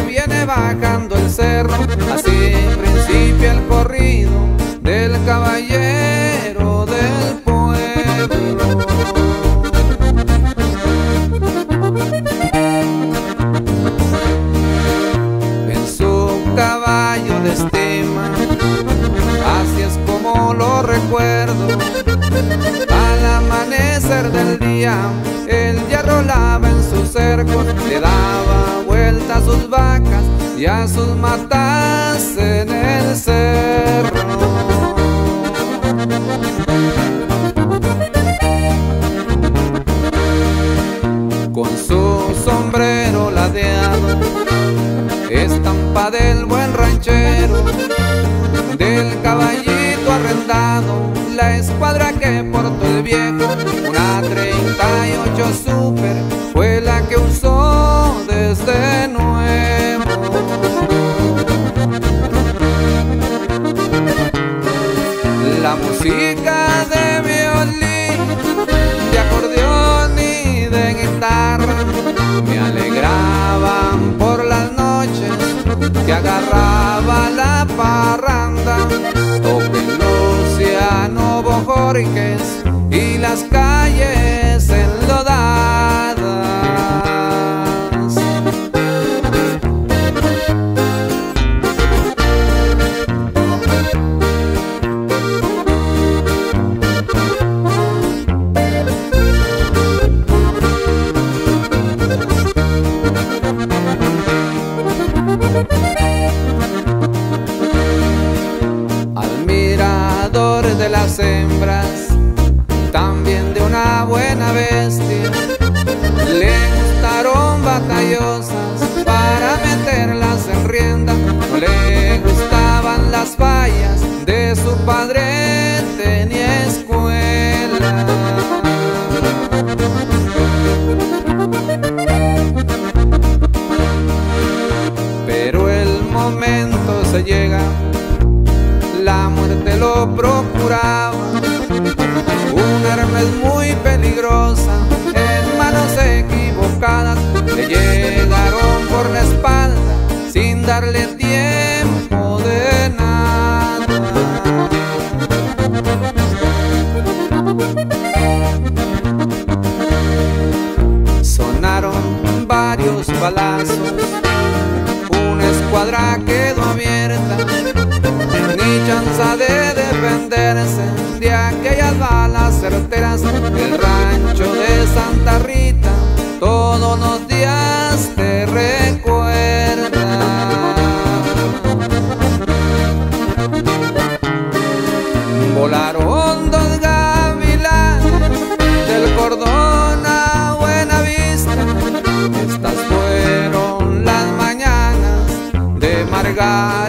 viene bajando el cerro. Así principia el corrido del caballero del pueblo. En su caballo de estima, así es como lo recuerdo. Al amanecer del día, él ya rolaba en su cerco, le daba vuelta a sus vacas y a sus matas en el cerro. Con su sombrero ladeado, estampa del buen ranchero, del caballito arrendado, la escuadra que portó el viejo, una 38 Super, fue la que usó desde nuevo. La música de violín, de acordeón y de guitarra me alegraban por las noches que agarraba la parranda. Toquen Luciano Bojorquez y las calles enlodadas. Admiradores de las hembras, también de una buena bestia, le gustaron batallosas para meterlas en rienda. No le gustaban las fallas, de su padre tenía escuela. Pero el momento se llega, la muerte lo procuraba. Un arma es muy peligrosa, en manos equivocadas le llegaron por la espalda sin darle tiempo de nada. Sonaron varios balazos, una escuadra quedó abierta, ni chanza de defenderse de aquellas balas certeras. El rancho de Santa Rita todos los días te recuerda. Volaron dos gavilanes del cordón a Buenavista. Estas fueron las mañanas de Margarita.